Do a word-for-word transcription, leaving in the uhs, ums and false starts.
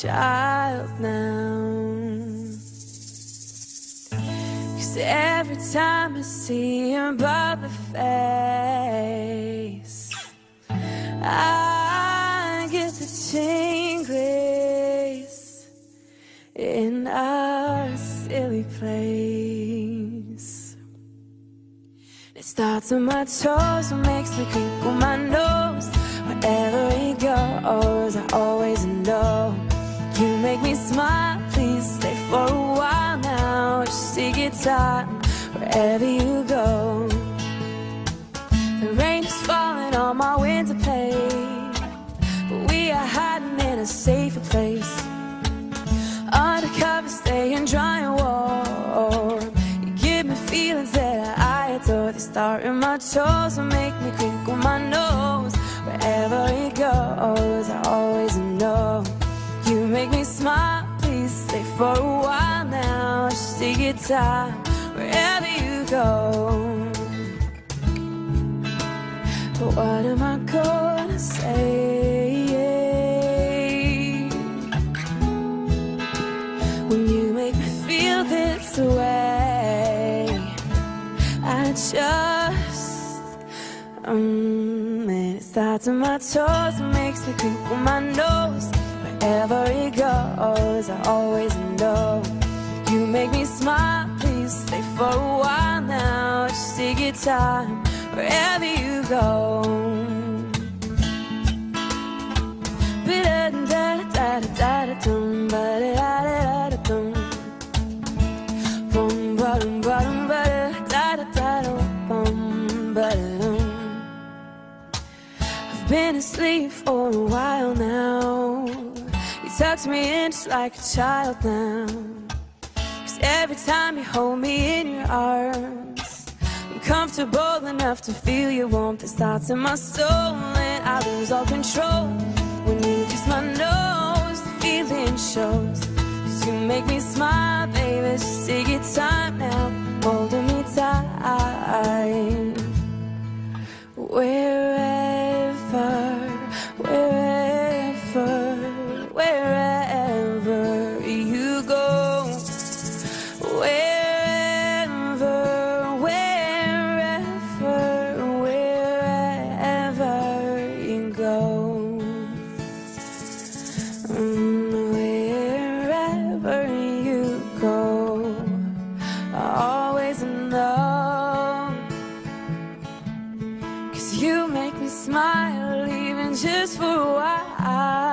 child now. 'Cause every time I see your brother face, I get the tingles in our silly place. It starts on my toes, what makes me crinkle my nose. Wherever he goes, I always know. You make me smile, please stay for a while now. Just take your time, wherever you go. The rain is falling on my winter place, but we are hiding in a safer place. Undercover, staying dry and warm. You give me feelings that I adore. They start in my toes and make me crinkle my nose. Wherever he goes, I always know. You make me smile, please stay for a while now. Just take your time, wherever you go. But what am I gonna say when you make me feel this way? I just, um, it starts on my toes and makes me crinkle my nose. Wherever he goes, I always know. You make me smile, please stay for a while now. Just take your time, wherever you go. I've been asleep for a while now. You tucked me in just like a child now. 'Cause every time you hold me in your arms, I'm comfortable enough to feel your warmth. It starts in my soul and I lose all control. When you kiss my nose, the feeling shows. 'Cause you make me smile, baby, just take your time now, holding me tight. Wherever, wherever, wherever you go, wherever, wherever, wherever you go, mm, wherever you go, I always know. 'Cause you make me smile, even just for a while.